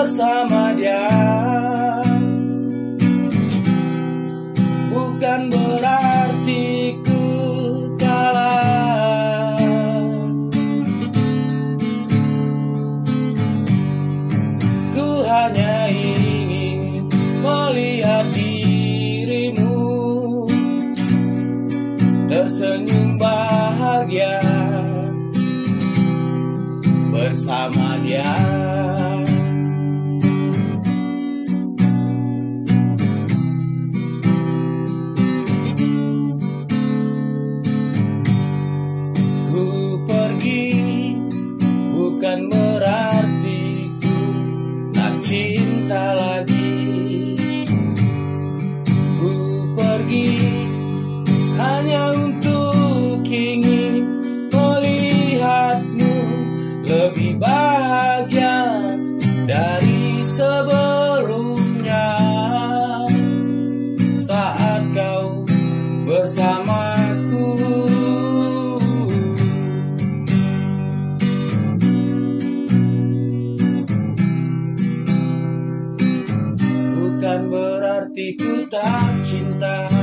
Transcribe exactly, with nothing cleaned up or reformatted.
bersama dia. Bukan berarti ku kalah. Ku hanya ingin melihat dirimu tersenyum bahagia bersama dia. Ku pergi bukan berarti ku tak cinta lagi. Ku pergi hanya untuk ingin melihatmu lebih bahagia dari sebelumnya saat kau bersamaku. Bukan berarti ku tak cinta.